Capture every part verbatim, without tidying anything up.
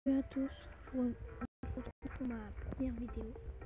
Salut à tous, je vous retrouve pour ma première vidéo.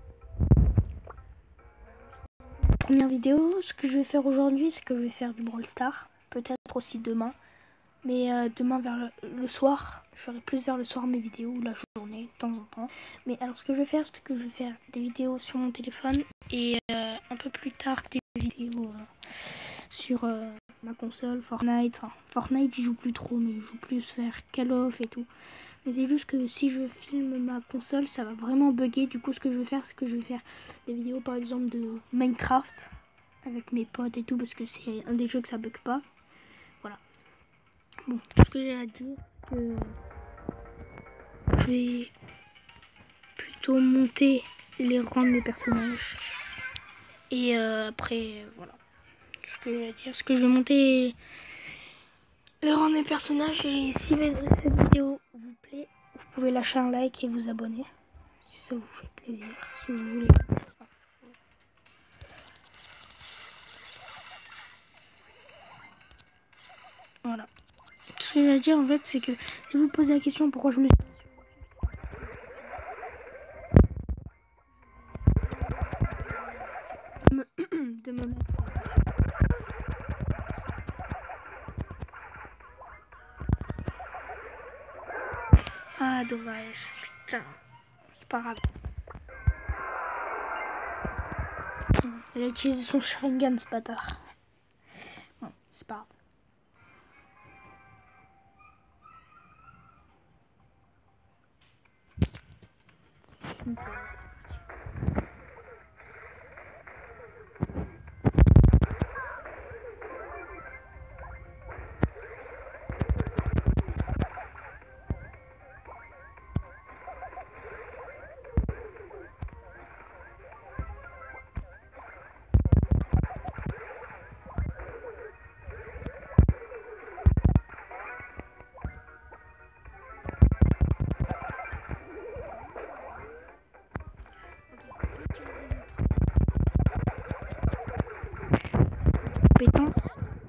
Première vidéo, ce que je vais faire aujourd'hui, c'est que je vais faire du Brawl Stars, peut-être aussi demain. Mais euh, demain vers le, le soir, je ferai plus vers le soir mes vidéos, ou la journée, de temps en temps. Mais alors ce que je vais faire, c'est que je vais faire des vidéos sur mon téléphone et euh, un peu plus tard des vidéos euh, sur euh, ma console, Fortnite. Enfin, Fortnite, j'y joue plus trop, mais je joue plus vers Call of et tout. Mais c'est juste que si je filme ma console, ça va vraiment bugger. Du coup, ce que je vais faire, c'est que je vais faire des vidéos, par exemple, de Minecraft avec mes potes et tout, parce que c'est un des jeux que ça bug pas. Voilà. Bon, tout ce que j'ai à dire, c'est que je vais plutôt monter les rangs de mes personnages. Et euh, après, voilà. Tout ce que j'ai à dire, c'est que je vais monter les rangs de mes personnages. Et si cette vidéo vous plaît, vous pouvez lâcher un like et vous abonner. Si ça vous fait plaisir, si vous voulez. Voilà. Ce que je veux dire en fait, c'est que si vous vous posez la question pourquoi je me suis de me, de me mettre. Ah dommage, putain, c'est pas grave. Il a utilisé son Sharingan ce bâtard. Non, c'est pas grave. Compétence.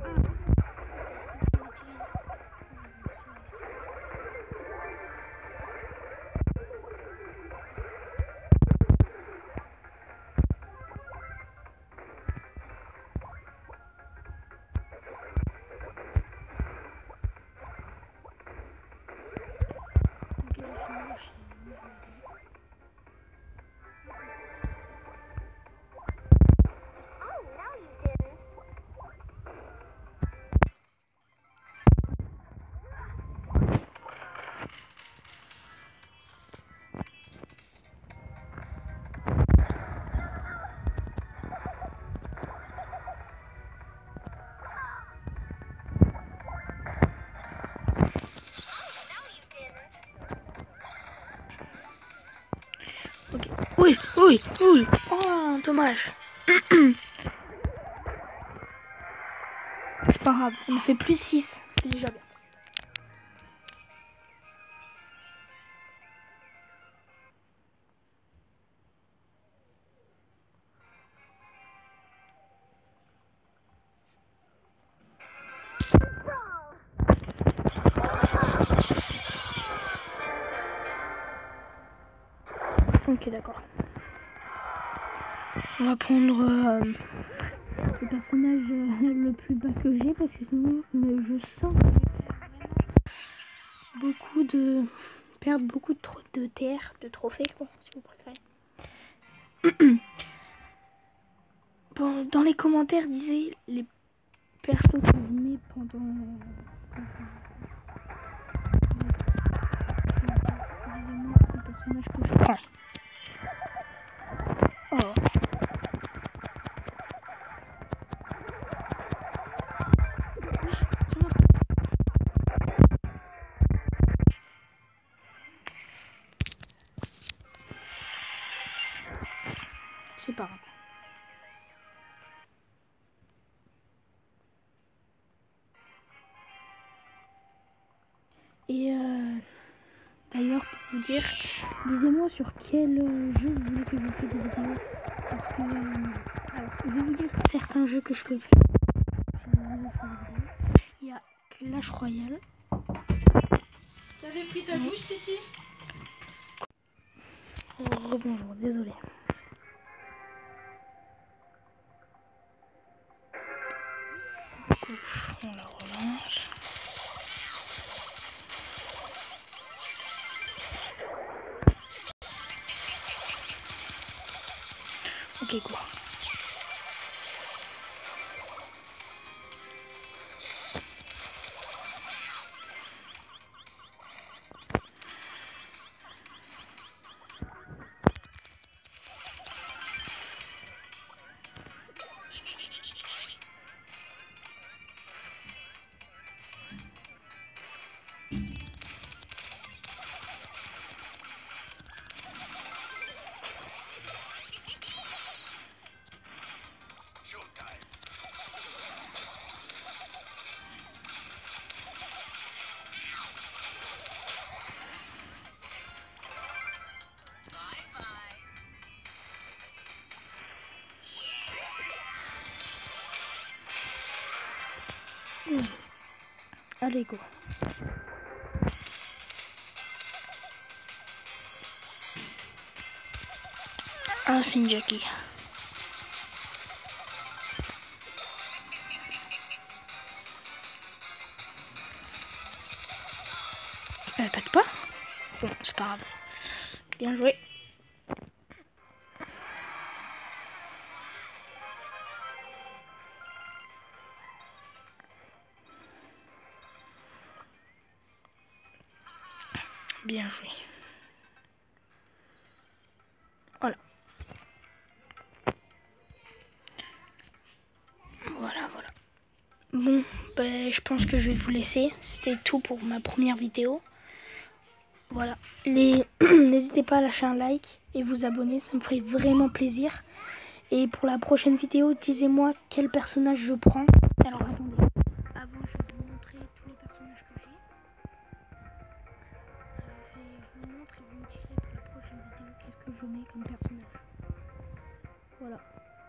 Ok. Oui, oui, oui. Oh, dommage. C'est pas grave, on a fait plus six, c'est déjà bien. Ok, d'accord. On va prendre euh, le personnage euh, le plus bas que j'ai parce que sinon je sens que je vais faire vraiment beaucoup de perdre beaucoup de, tro de T R, de trophées quoi, si vous préférez. Bon, dans les commentaires, disez les persos que je mets pendant disez-moi le personnage que je prends. Oh. C'est pas grave. Et euh, d'ailleurs, pour vous dire, disez-moi sur quel euh, jeu vous voulez que je fasse des vidéos. Parce que, euh, alors, je vais vous dire certains jeux que je peux faire. Il y a Clash Royale. T'avais pris ta douche, Titi? Rebonjour, désolé. On la relance. Ok, quoi. Mmh. Allez, go. Ah, c'est une Jackie. Elle attaque pas? Bon, c'est pas grave. Bien joué. Bien joué. Voilà. Voilà, voilà. Bon, ben, je pense que je vais vous laisser. C'était tout pour ma première vidéo. Voilà. Les... N'hésitez pas à lâcher un like et vous abonner, ça me ferait vraiment plaisir. Et pour la prochaine vidéo, disez-moi quel personnage je prends. Alors attendez, avant je vais vous montrer tous les personnages que j'ai. Je vais vous montrer et vous me direz pour la prochaine vidéo qu'est-ce que je mets comme personnage. Voilà.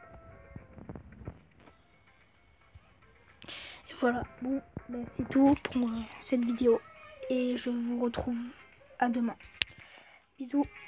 Et voilà, bon, ben c'est tout pour cette vidéo. Et je vous retrouve à demain. Bisous.